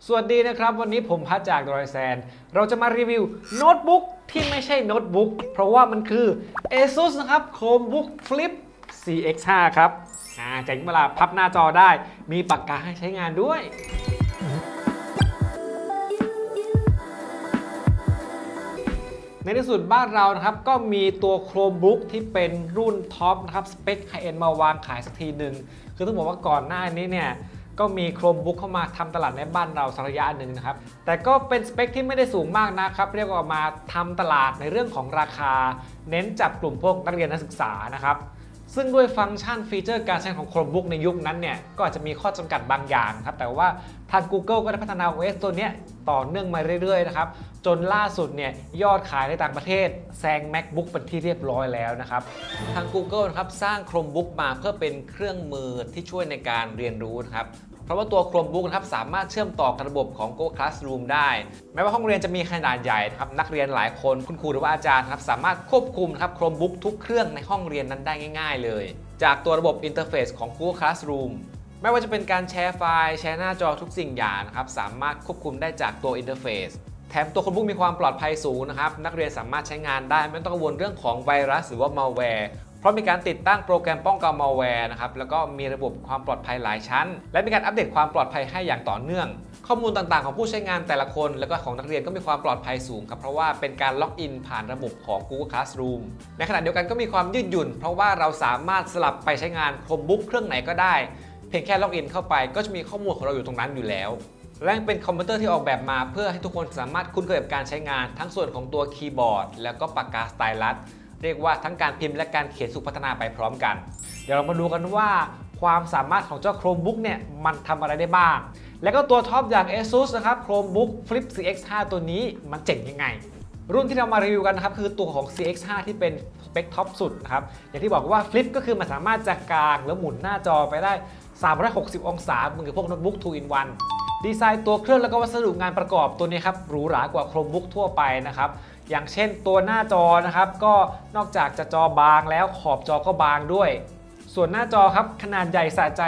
สวัสดีนะครับวันนี้ผมพัดจากดอยแซนเราจะมารีวิวโน้ตบุ๊กที่ไม่ใช่โน้ตบุ๊กเพราะว่ามันคือ ASUS นะครับ Chromebook Flip CX5 ครับเจ๋งเวลาพับหน้าจอได้มีปากกาให้ใช้งานด้วยในที่สุดบ้านเรานะครับก็มีตัว Chromebook ที่เป็นรุ่นท็อปนะครับสเปคไฮเอ็นด์มาวางขายสักทีหนึ่งคือต้องบอกว่าก่อนหน้านี้เนี่ยก็มี Chromebook เข้ามาทำตลาดในบ้านเราสักระยะหนึ่งนะครับแต่ก็เป็นสเปคที่ไม่ได้สูงมากนะครับเรียกว่ามาทำตลาดในเรื่องของราคาเน้นจับกลุ่มพวกนักเรียนนักศึกษานะครับซึ่งด้วยฟังก์ชันฟีเจอร์การใช้ของ Chromebook ในยุคนั้นเนี่ยก็อาจจะมีข้อจำกัดบางอย่างครับแต่ว่าทาง Google ก็ได้พัฒนา OS ตัวนี้ต่อเนื่องมาเรื่อยๆนะครับจนล่าสุดเนี่ยยอดขายในต่างประเทศแซง MacBook เป็นที่เรียบร้อยแล้วนะครับทาง Google นะครับสร้าง Chromebook มาเพื่อเป็นเครื่องมือที่ช่วยในการเรียนรู้นะครับเพราะว่าตัว Chromebook นะครับสามารถเชื่อมต่อกับระบบของ Google Classroom ได้แม้ว่าห้องเรียนจะมีขนาดใหญ่นะครับนักเรียนหลายคนคุณครูหรือว่าอาจารย์ครับสามารถควบคุมนะครับ Chromebook ทุกเครื่องในห้องเรียนนั้นได้ง่ายๆเลยจากตัวระบบอินเทอร์เฟซของ Google Classroom ไม่ว่าจะเป็นการแชร์ไฟล์แชร์หน้าจอทุกสิ่งอย่างนะครับสามารถควบคุมได้จากตัวอินเทอร์เฟซแถมตัว Chromebook มีความปลอดภัยสูงนะครับนักเรียนสามารถใช้งานได้ไม่ต้องกังวลเรื่องของไวรัสหรือว่า malwareเพราะมีการติดตั้งโปรแกรมป้องกัน malware นะครับแล้วก็มีระบบความปลอดภัยหลายชั้นและมีการอัปเดตความปลอดภัยให้อย่างต่อเนื่องข้อมูลต่างๆของผู้ใช้งานแต่ละคนแล้วก็ของนักเรียนก็มีความปลอดภัยสูงครับเพราะว่าเป็นการล็อกอินผ่านระบบของ Google Classroom ในขณะเดียวกันก็มีความยืดหยุ่นเพราะว่าเราสามารถสลับไปใช้งาน Chromebook เครื่องไหนก็ได้เพียงแค่ล็อกอินเข้าไปก็จะมีข้อมูลของเราอยู่ตรงนั้นอยู่แล้วและเป็นคอมพิวเตอร์ที่ออกแบบมาเพื่อให้ทุกคนสามารถคุ้นเคยกับการใช้งานทั้งส่วนของตัวคีย์บอร์ดแล้วก็ปากกาสไตลัสเรียกว่าทั้งการพิมพ์และการเขียนถูกพัฒนาไปพร้อมกันเดี๋ยวเรามาดูกันว่าความสามารถของเจ้า Chromebook เนี่ยมันทำอะไรได้บ้างแล้วก็ตัวท็อปอย่าง ASUS นะครับ Chromebook Flip CX5 ตัวนี้มันเจ๋งยังไงรุ่นที่เรามารีวิวกันนะครับคือตัวของ CX5 ที่เป็นสเปคท็อปสุดนะครับอย่างที่บอกว่า Flip ก็คือมันสามารถจะกางหรือหมุนหน้าจอไปได้360องศาเหมือนกับพวกโน้ตบุ๊ก 2 in 1ดีไซน์ตัวเครื่องแล้วก็วัสดุงานประกอบตัวนี้ครับหรูหรากว่า Chromebook ทั่วไปนะครับอย่างเช่นตัวหน้าจอนะครับก็นอกจากจะจอบางแล้วขอบจอก็บางด้วยส่วนหน้าจอครับขนาดใหญ่สะใจ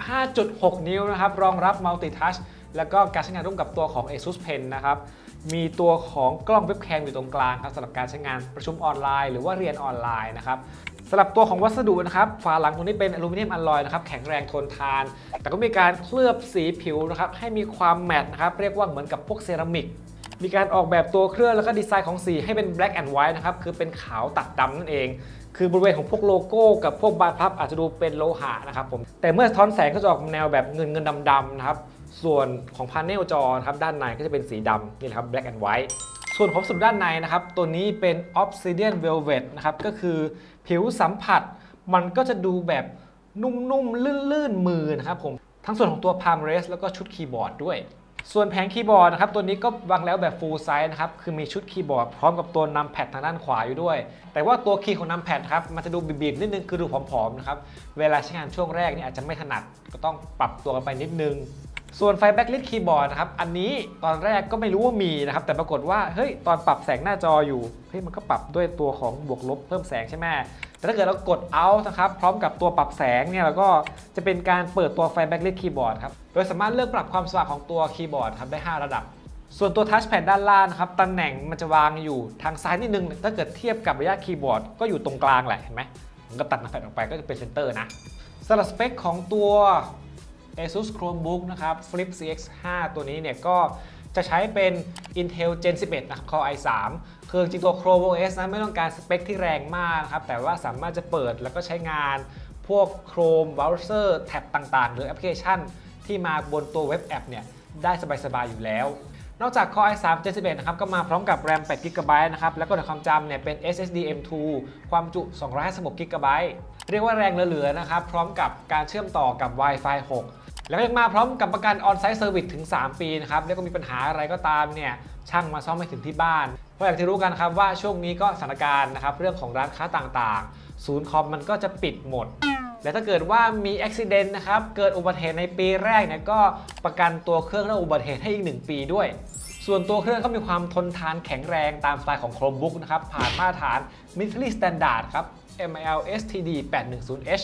15.6 นิ้วนะครับรองรับ Multi Touch แล้วก็การใช้งานร่วมกับตัวของ ASUS Pen นะครับมีตัวของกล้องเว็บแคมอยู่ตรงกลางครับสำหรับการใช้งานประชุมออนไลน์หรือว่าเรียนออนไลน์นะครับสำหรับตัวของวัสดุนะครับฝาหลังตรงนี้เป็นอลูมิเนียมอลลอยนะครับแข็งแรงทนทานแต่ก็มีการเคลือบสีผิวนะครับให้มีความแมตต์นะครับเรียกว่าเหมือนกับพวกเซรามิกมีการออกแบบตัวเครื่องแล้วก็ดีไซน์ของสีให้เป็น black and white นะครับคือเป็นขาวตัดดำนั่นเองคือบริเวณของพวกโลโก้กับพวกบานพับอาจจะดูเป็นโลหะนะครับผมแต่เมื่อสะท้อนแสงก็จะออกแนวแบบเงินดำๆนะครับส่วนของพาเนลจอครับด้านในก็จะเป็นสีดำนี่แหละครับ black and white ส่วนของวัสดุด้านในนะครับตัวนี้เป็น Obsidian Velvet นะครับก็คือผิวสัมผัสมันก็จะดูแบบนุ่มๆลื่นๆมือนะครับผมทั้งส่วนของตัว Palm Rest แล้วก็ชุดคีย์บอร์ดด้วยส่วนแผงคีย์บอร์ดนะครับตัวนี้ก็วางแล้วแบบ full size นะครับคือมีชุดคีย์บอร์ดพร้อมกับตัวนัมแพดทางด้านขวาอยู่ด้วยแต่ว่าตัวคีย์ของนัมแพดครับมันจะดูบีบๆนิดนึงคือดูผอมๆนะครับเวลาใช้งานช่วงแรกนี่อาจจะไม่ถนัดก็ต้องปรับตัวกันไปนิดนึงส่วนไฟแบ็กลิทคีย์บอร์ดนะครับอันนี้ตอนแรกก็ไม่รู้ว่ามีนะครับแต่ปรากฏว่าเฮ้ยตอนปรับแสงหน้าจออยู่เฮ้ยมันก็ปรับด้วยตัวของบวกลบเพิ่มแสงใช่ไหมแต่ถ้าเกิดเรากด Alt นะครับพร้อมกับตัวปรับแสงเนี่ยเราก็จะเป็นการเปิดตัวไฟแบ็กลิทคีย์บอร์ดครับโดยสามารถเลือกปรับความสว่างของตัวคีย์บอร์ดครับได้5ระดับส่วนตัวทัชแพดด้านล่างนะครับตำแหน่งมันจะวางอยู่ทางซ้ายนิดนึงถ้าเกิดเทียบกับระยะคีย์บอร์ดก็อยู่ตรงกลางแหละเห็นไหมมันก็ตัดนัมแพดออกไปก็จะเป็นเซนเตอร์นะสำหรับสเปคของตัว ASUS Chromebook นะครับ Flip CX5 ตัวนี้เนี่ยก็จะใช้เป็น Intel Gen 11 นะครับ Core i3 คือจริงตัว Chrome OS นะไม่ต้องการสเปคที่แรงมากนะครับแต่ว่าสามารถจะเปิดแล้วก็ใช้งานพวก Chrome Browser แท็บต่างๆหรือแอปพลิเคชันที่มาบนตัวเว็บแอปเนี่ยได้สบายๆอยู่แล้วนอกจาก Core i3 Gen 11 นะครับก็มาพร้อมกับ RAM 8 GB นะครับแล้วก็ในความจำเนี่ยเป็น SSD M2 ความจุ256 GB เรียกว่าแรงเหลือๆนะครับพร้อมกับการเชื่อมต่อกับ Wi-Fi 6แล้วก็ยังมาพร้อมกับประกัน On-Site Service ถึง 3 ปีนะครับแล้วก็มีปัญหาอะไรก็ตามเนี่ยช่างมาซ่อมให้ถึงที่บ้านเพราะอย่างที่รู้กันครับว่าช่วงนี้ก็สถานการณ์นะครับเรื่องของร้านค้าต่างๆศูนย์คอมมันก็จะปิดหมดและถ้าเกิดว่ามีอุบัติเหตุนะครับเกิดอุบัติเหตุในปีแรกเนี่ยก็ประกันตัวเครื่องและอุบัติเหตุให้อีก1 ปีด้วยส่วนตัวเครื่องก็มีความทนทานแข็งแรงตามสไตล์ของ Chromebook นะครับผ่านมาตรฐาน Military Standard ครับ MIL STD 810H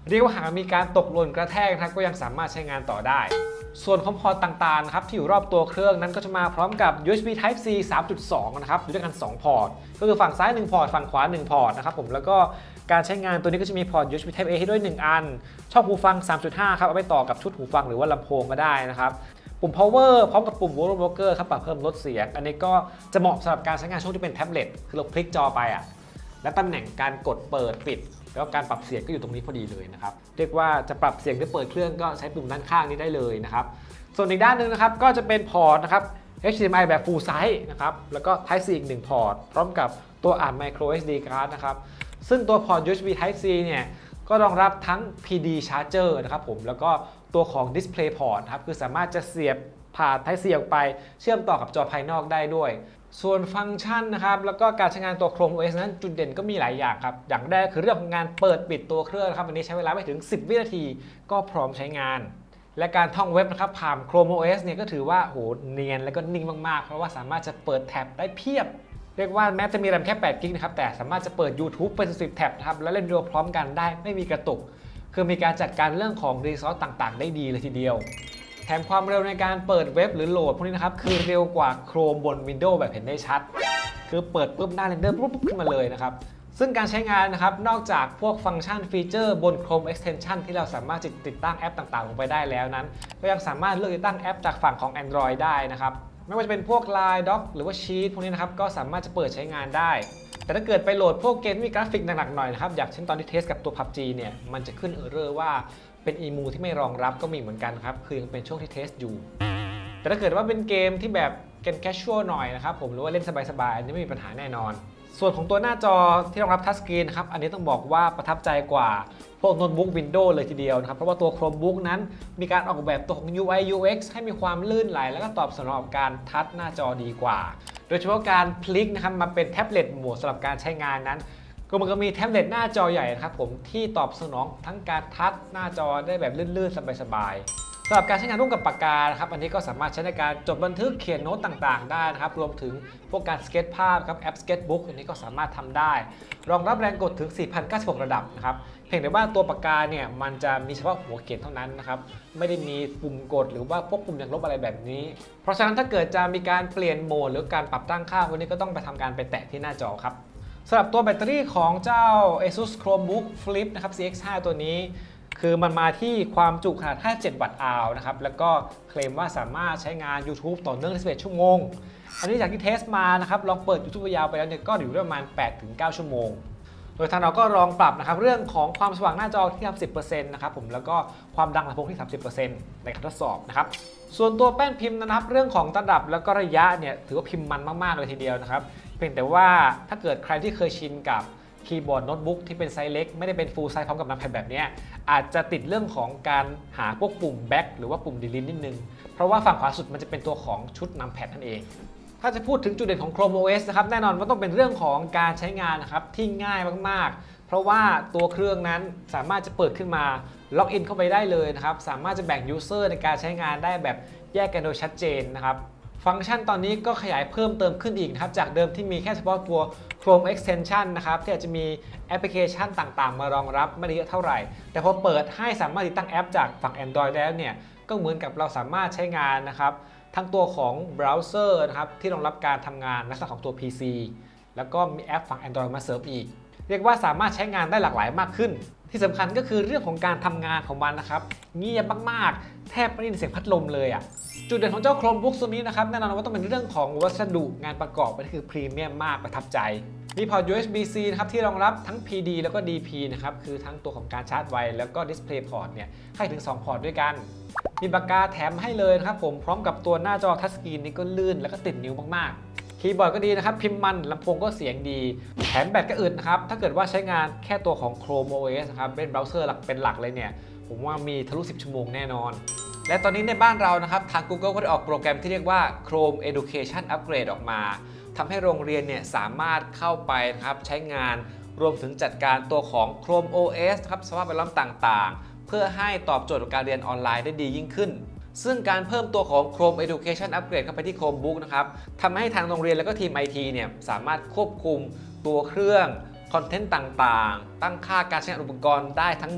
เรียกว่าหากมีการตกหล่นกระแทกนะครับก็ยังสามารถใช้งานต่อได้ส่วนคอมพอร์ตต่างๆนะครับที่อยู่รอบตัวเครื่องนั้นก็จะมาพร้อมกับ USB Type C 3.2 นะครับอยู่ด้วยกัน2พอร์ตก็คือฝั่งซ้าย1พอร์ตฝั่งขวา1พอร์ตนะครับผมแล้วก็การใช้งานตัวนี้ก็จะมีพอร์ต USB Type A ให้ด้วย1อันช่องหูฟัง 3.5 ครับเอาไปต่อกับชุดหูฟังหรือว่าลำโพงก็ได้นะครับปุ่ม power พร้อมกับปุ่ม volume rocker ครับปรับเพิ่มลดเสียงอันนี้ก็จะเหมาะสำหรับการใช้งานช่วงที่เป็นแท็บเล็ตคือเราพลิกจอไปและตำแหน่งการกดเปิดปิดแล้วการปรับเสียงก็อยู่ตรงนี้พอดีเลยนะครับเรียกว่าจะปรับเสียงหรือเปิดเครื่องก็ใช้ปุ่มด้านข้างนี้ได้เลยนะครับส่วนอีกด้านหนึ่งนะครับก็จะเป็นพอร์ตนะครับ HDMI แบบ full size นะครับแล้วก็ Type C อีก1พอร์ตพร้อมกับตัวอ่าน micro SD card นะครับซึ่งตัวพอร์ต USB Type C เนี่ยก็รองรับทั้ง PD charger นะครับผมแล้วก็ตัวของ display port ครับคือสามารถจะเสียบผ่าน Type C ออกไปเชื่อมต่อกับจอภายนอกได้ด้วยส่วนฟังก์ชันนะครับแล้วก็การใช้งานตัว Chrome OS นั้นจุดเด่นก็มีหลายอย่างครับอย่างแรกคือเรื่องของการเปิดปิดตัวเครื่องครับอันนี้ใช้เวลาไม่ถึง10 วินาทีก็พร้อมใช้งานและการท่องเว็บนะครับผ่าน Chrome OS เนี่ยก็ถือว่าโหเนียนและก็นิ่งมากๆเพราะว่าสามารถจะเปิดแท็บได้เพียบเรียกว่าแม้จะมีแรมแค่8 กิกนะครับแต่สามารถจะเปิด YouTube เป็น10 แท็บนะครับและเล่นวิดีโอพร้อมกันได้ไม่มีกระตุกคือมีการจัดการเรื่องของรีซอสต่างๆได้ดีเลยทีเดียวแถมความเร็วในการเปิดเว็บหรือโหลดพวกนี้นะครับคือเร็วกว่า Chrome บน Windows แบบเห็นได้ชัดคือเปิดปุ๊บหน้าเรนเดอร์ปุ๊บขึ้นมาเลยนะครับซึ่งการใช้งานนะครับนอกจากพวกฟังก์ชันฟีเจอร์บน Chrome Extension ที่เราสามารถติดตั้งแอปต่างๆลงไปได้แล้วนั้นก็ยังสามารถเลือกติดตั้งแอปจากฝั่งของ Android ได้นะครับไม่ว่าจะเป็นพวก Line Doc หรือว่า Sheet พวกนี้นะครับก็สามารถจะเปิดใช้งานได้แต่ถ้าเกิดไปโหลดพวกเกมที่มีกราฟิกหนักๆหน่อยนะครับอย่างเช่นตอนที่เทสกับตัว PUBG เนี่ยมันจะขึ้นเออร์เรอร์ว่าเป็น EMU ที่ไม่รองรับก็มีเหมือนกันครับคือยังเป็นช่วงที่เทสอยู่แต่ถ้าเกิดว่าเป็นเกมที่แบบเกมแคชชวลหน่อยนะครับผมหรือว่าเล่นสบายๆอันนี้ไม่มีปัญหาแน่นอนส่วนของตัวหน้าจอที่รองรับทัชสกรีนนะครับอันนี้ต้องบอกว่าประทับใจกว่าพวกโน้ตบุ๊ก Windows เลยทีเดียวนะครับเพราะว่าตัว Chromebook นั้นมีการออกแบบตัวของ UI UX ให้มีความลื่นไหลแล้วก็ตอบสนองกับการทัชหน้าจอดีกว่าโดยเฉพาะการพลิกนะครับมาเป็นแท็บเล็ตโหมดสำหรับการใช้งานนั้นมันก็มีแท็บเล็ตหน้าจอใหญ่นะครับผมที่ตอบสนองทั้งการทัชหน้าจอได้แบบลื่นๆสบายๆสำหรับการใช้งานร่วมกับปากกานะครับอันนี้ก็สามารถใช้ในการจดบันทึกเขียนโน้ตต่างๆได้นะครับรวมถึงพวกการสเก็ตภาพครับแอป Sketchbook อันนี้ก็สามารถทำได้รองรับแรงกดถึง 4,096 ระดับนะครับเพียงแต่ว่าตัวปากกาเนี่ยมันจะมีเฉพาะหัวเขียนเท่านั้นนะครับไม่ได้มีปุ่มกดหรือว่าพวกปุ่มอย่างลบอะไรแบบนี้เพราะฉะนั้นถ้าเกิดจะมีการเปลี่ยนโหมดหรือการปรับตั้งค่าพวกนี้ก็ต้องไปทำการไปแตะที่หน้าจอครับสำหรับตัวแบตเตอรี่ของเจ้า ASUS Chromebook Flip นะครับ CX5 ตัวนี้คือมันมาที่ความจุขนาด57 วัตต์อาวนะครับแล้วก็เคลมว่าสามารถใช้งาน YouTube ต่อเนื่องได้11 ชั่วโมงอันนี้จากที่เทสมานะครับลองเปิด YouTube ยาวไปแล้วเนี่ยก็อยู่ได้ประมาณ 8-9 ชั่วโมงโดยทางเราก็ลองปรับนะครับเรื่องของความสว่างหน้าจอที่ 30% นะครับผมแล้วก็ความดังลำโพงที่ 30% ในการทดสอบนะครับส่วนตัวแป้นพิมพ์นะครับเรื่องของระดับแล้วก็ระยะเนี่ยถือว่าพิมพ์มันมากๆเลยทีเดียวนะครับเพียงแต่ว่าถ้าเกิดใครที่เคยชินกับคีย์บอร์ดโน้ตบุ๊กที่เป็นไซส์เล็กไม่ได้เป็นฟูลไซส์พร้อมกับนัมแพดแบบนี้อาจจะติดเรื่องของการหาพวกปุ่มแบ็คหรือว่าปุ่มดีลิทนิดนึงเพราะว่าฝั่งขวาสุดมันจะเป็นตัวของชุดนัมแพดนั่นเองถ้าจะพูดถึงจุดเด่นของ Chrome OS นะครับแน่นอนว่าต้องเป็นเรื่องของการใช้งานนะครับที่ง่ายมากๆเพราะว่าตัวเครื่องนั้นสามารถจะเปิดขึ้นมาล็อกอินเข้าไปได้เลยนะครับสามารถจะแบ่งยูเซอร์ในการใช้งานได้แบบแยกกันโดยชัดเจนนะครับฟังก์ชันตอนนี้ก็ขยายเพิ่มเติมขึ้นอีกนะครับจากเดิมที่มีแค่เฉพาะตัว Chrome Extension นะครับที่อาจจะมีแอปพลิเคชันต่างๆมารองรับไม่ได้เยอะเท่าไหร่แต่พอเปิดให้สามารถติดตั้งแอปจากฝั่ง Android แล้วเนี่ยก็เหมือนกับเราสามารถใช้งานนะครับทั้งตัวของเบราว์เซอร์นะครับที่รองรับการทำงานลักษณะของตัว PC แล้วก็มีแอปฝั่ง Android มาเสริมอีกเรียกว่าสามารถใช้งานได้หลากหลายมากขึ้นที่สำคัญก็คือเรื่องของการทำงานของมันนะครับเงียบมากๆแทบไม่ได้ยินเสียงพัดลมเลยอ่ะจุดเด่นของเจ้า Chromebook ตัวนี้นะครับแน่นอนว่าต้องเป็นเรื่องของวัสดุงานประกอบมันคือพรีเมียมมากประทับใจมีพอร์ต USB-C นะครับที่รองรับทั้ง PD แล้วก็ DP นะครับคือทั้งตัวของการชาร์จไวแล้วก็ Display Port เนี่ยให้ถึง2พอร์ตด้วยกันมีปากกาแถมให้เลยนะครับผมพร้อมกับตัวหน้าจอทัชสกรีนนี่ก็ลื่นแล้วก็ติดนิ้วมากๆคีย์บอร์ดก็ดีนะครับพิมพ์มันลำโพงก็เสียงดีแถมแบตก็อึดนะครับถ้าเกิดว่าใช้งานแค่ตัวของ Chrome OS นะครับเป็นเบราว์เซอร์เป็นหลักเลยเนี่ยผมว่ามีทะลุ10 ชั่วโมงแน่นอนและตอนนี้ในบ้านเรานะครับทาง Google ก็ได้ออกโปรแกรมที่เรียกว่า Chrome Education Upgrade ออกมาทำให้โรงเรียนเนี่ยสามารถเข้าไปนะครับใช้งานรวมถึงจัดการตัวของ Chrome OS ครับสภาพแวดล้อมต่างๆเพื่อให้ตอบโจทย์การเรียนออนไลน์ได้ดียิ่งขึ้นซึ่งการเพิ่มตัวของ Chrome Education Upgrade เข้าไปที่ Chromebook นะครับทำให้ทางโรงเรียนและก็ทีม IT เนี่ยสามารถควบคุมตัวเครื่องคอนเทนต์ต่างๆตั้งค่าการใช้งานอุปกรณ์ได้ทั้งหมด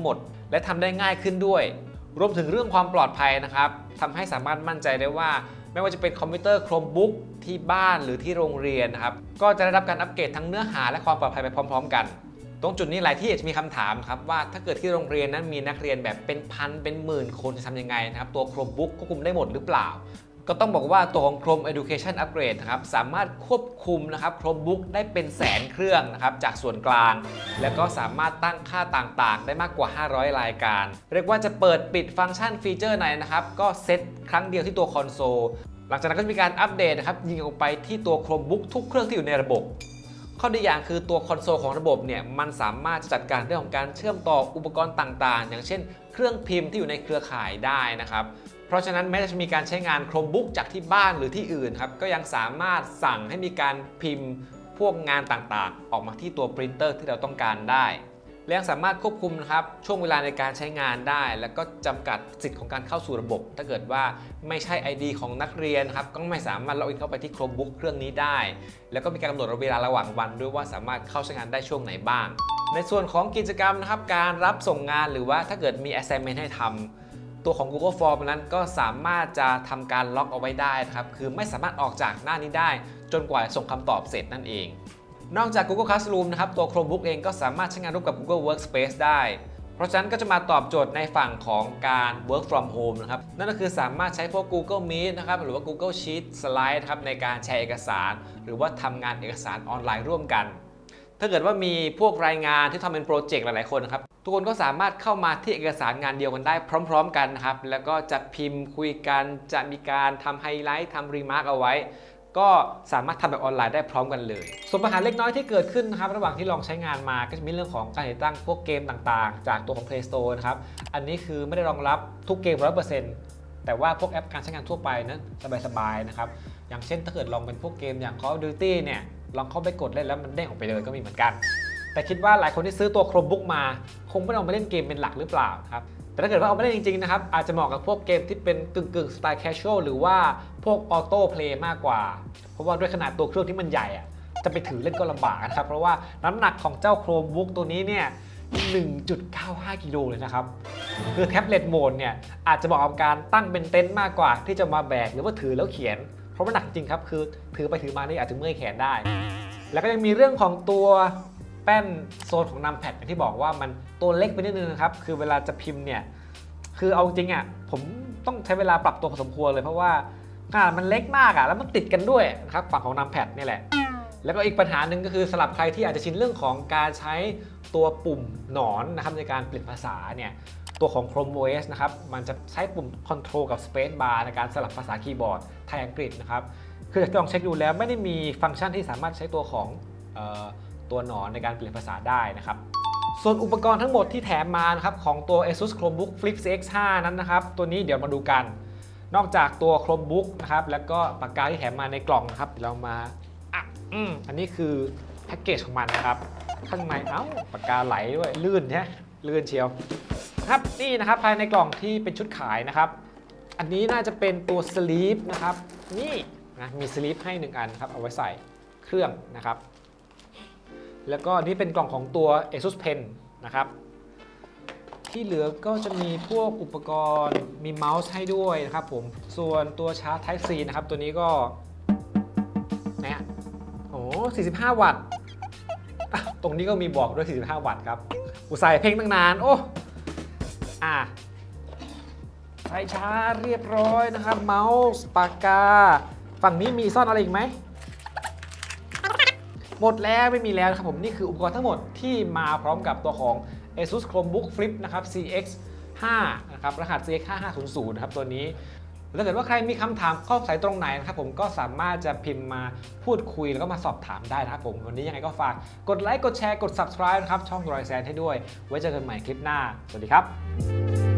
และทำได้ง่ายขึ้นด้วยรวมถึงเรื่องความปลอดภัยนะครับทำให้สามารถมั่นใจได้ว่าไม่ว่าจะเป็นคอมพิวเตอร์ Chromebook ที่บ้านหรือที่โรงเรียนนะครับก็จะได้รับการอัปเกรดทั้งเนื้อหาและความปลอดภัยไปพร้อมๆกันตรงจุดนี้หลายที่อาจจะมีคำถามครับว่าถ้าเกิดที่โรงเรียนนั้นมีนักเรียนแบบเป็นพันเป็นหมื่นคนจะทำยังไงนะครับตัว Chromebook ควบคุมได้หมดหรือเปล่าก็ต้องบอกว่าตัวของ Chrome Education Upgrade นะครับสามารถควบคุมนะครับ Chromebook ได้เป็นแสนเครื่องนะครับจากส่วนกลางแล้วก็สามารถตั้งค่าต่างๆได้มากกว่า500รายการเรียกว่าจะเปิดปิดฟังก์ชันฟีเจอร์ไหนนะครับก็เซตครั้งเดียวที่ตัวคอนโซลหลังจากนั้นก็จะมีการอัปเดตนะครับยิงออกไปที่ตัว Chromebook ทุกเครื่องที่อยู่ในระบบข้อดีอย่างคือตัวคอนโซลของระบบเนี่ยมันสามารถจัดการเรื่องของการเชื่อมต่ออุปกรณ์ต่างๆอย่างเช่นเครื่องพิมพ์ที่อยู่ในเครือข่ายได้นะครับเพราะฉะนั้นแม้จะมีการใช้งาน Chromebook จากที่บ้านหรือที่อื่นครับก็ยังสามารถสั่งให้มีการพิมพ์พวกงานต่างๆออกมาที่ตัวปรินเตอร์ที่เราต้องการได้และยังสามารถควบคุมนะครับช่วงเวลาในการใช้งานได้แล้วก็จำกัดสิทธิ์ของการเข้าสู่ระบบถ้าเกิดว่าไม่ใช่ ID ของนักเรียนครับก็ไม่สามารถล็อกอินเข้าไปที่ Chromebook เครื่องนี้ได้แล้วก็มีการกำหนดเวลาระหว่างวันด้วยว่าสามารถเข้าใช้งานได้ช่วงไหนบ้างในส่วนของกิจกรรมนะครับการรับส่งงานหรือว่าถ้าเกิดมี assignment ให้ทำตัวของ Google Form นั้นก็สามารถจะทำการล็อกเอาไว้ได้นะครับคือไม่สามารถออกจากหน้านี้ได้จนกว่าส่งคำตอบเสร็จนั่นเองนอกจาก Google Classroom นะครับตัว Chromebook เองก็สามารถใช้งานร่วมกับ Google Workspace ได้เพราะฉะนั้นก็จะมาตอบโจทย์ในฝั่งของการ Work from Home นะครับนั่นก็คือสามารถใช้พวก Google Meet นะครับหรือว่า Google Sheet Slide ครับในการแชร์เอกสารหรือว่าทำงานเอกสารออนไลน์ร่วมกันถ้าเกิดว่ามีพวกรายงานที่ทำเป็นโปรเจกต์หลายๆคนนะครับทุกคนก็สามารถเข้ามาที่เอกสารงานเดียวกันได้พร้อมๆกันนะครับแล้วก็จะพิมพ์คุยกันจะมีการทำไฮไลท์ทำรีมาร์กเอาไว้ก็สามารถทำแบบออนไลน์ได้พร้อมกันเลยส่วนปัญหาเล็กน้อยที่เกิดขึ้นนะครับระหว่างที่ลองใช้งานมาก็จะมีเรื่องของการติดตั้งพวกเกมต่างๆจากตัวของ Play Store นะครับอันนี้คือไม่ได้รองรับทุกเกม 100% แต่ว่าพวกแอปการใช้งานทั่วไปนั้นสบายๆนะครับอย่างเช่นถ้าเกิดลองเป็นพวกเกมอย่าง Call of Duty เนี่ยลองเข้าไปกดเล่นแล้วมันเด้งออกไปเลยก็มีเหมือนกันแต่คิดว่าหลายคนที่ซื้อตัว Chromebook มาคงไม่ได้เอามาเล่นเกมเป็นหลักหรือเปล่าครับแต่ถ้าเกิดว่าเอามาเล่นจริงๆนะครับอาจจะเหมาะกับพวกเกมที่เป็นกึ่งสไตล์ casual หรือว่าพวกออโต้เพลย์มากกว่าเพราะว่าด้วยขนาดตัวเครื่องที่มันใหญ่จะไปถือเล่นก็ลำบากนะครับเพราะว่าน้ำหนักของเจ้า Chromebook ตัวนี้เนี่ย 1.95 กิโลเลยนะครับคือแท็บเล็ตโหมดเนี่ยอาจจะเหมาะกับการตั้งเป็นเต็นท์มากกว่าที่จะมาแบกหรือว่าถือแล้วเขียนเพราะมันหนักจริงครับคือถือไปถือมานี่อาจจะเมื่อยแขนได้แล้วก็ยังมีเรื่องของตัวแป้นโซนของนัมแพดอย่างที่บอกว่ามันตัวเล็กไปนิดนึงนะครับคือเวลาจะพิมพ์เนี่ยคือเอาจริงผมต้องใช้เวลาปรับตัวพอสมควรเลยเพราะว่าขนาดมันเล็กมากแล้วมันติดกันด้วยนะครับฝั่งของนัมแพดนี่แหละแล้วก็อีกปัญหาหนึ่งก็คือสำหรับใครที่อาจจะชินเรื่องของการใช้ตัวปุ่มหนอนนะครับในการเปลี่ยนภาษาเนี่ยตัวของ Chrome OS นะครับมันจะใช้ปุ่ม Control กับ Space Bar ในการสลับภาษาคีย์บอร์ดไทยอังกฤษนะครับคือลองเช็คดูแล้วไม่ได้มีฟังก์ชันที่สามารถใช้ตัวของตัวหนอนในการเปลี่ยนภาษาได้นะครับส่วนอุปกรณ์ทั้งหมดที่แถมมานะครับของตัว ASUS Chromebook Flip CX5 นั้นนะครับตัวนี้เดี๋ยวมาดูกันนอกจากตัว Chromebook นะครับแล้วก็ปากกาที่แถมมาในกล่องนะครับเรามาอันนี้คือแพ็กเกจของมันนะครับข้างในปากกาไหลด้วยลื่นใช่ลื่นเชียวครับนี่นะครับภายในกล่องที่เป็นชุดขายนะครับอันนี้น่าจะเป็นตัวสลีปนะครับนี่นะมีสลีปให้1อันครับเอาไว้ใส่เครื่องนะครับแล้วก็นี่เป็นกล่องของตัว ASUS Pen นะครับที่เหลือก็จะมีพวกอุปกรณ์มีเมาส์ให้ด้วยนะครับผมส่วนตัวชาร์จ Type C นะครับตัวนี้ก็เนี่ยโอ้45 วัตต์ตรงนี้ก็มีบอกด้วย45 วัตต์ครับอุตส่าห์เพ่งตั้งนานโอ้ใส่ชาร์จเรียบร้อยนะครับเมาส์ปากกาฝั่งนี้มีซ่อนอะไรอีกไหมหมดแล้วไม่มีแล้วนะครับผมนี่คืออุปกรณ์ทั้งหมดที่มาพร้อมกับตัวของ ASUS Chromebook Flip นะครับ CX5 นะครับรหัส CX5500 นะครับตัวนี้ถ้าเกิดว่าใครมีคำถามข้อสงสัยตรงไหนนะครับผมก็สามารถจะพิมพ์มาพูดคุยแล้วก็มาสอบถามได้นะครับผมวันนี้ยังไงก็ฝากกดไลค์กดแชร์กด Subscribe นะครับช่องรอยแซนให้ด้วยไว้เจอกันใหม่คลิปหน้าสวัสดีครับ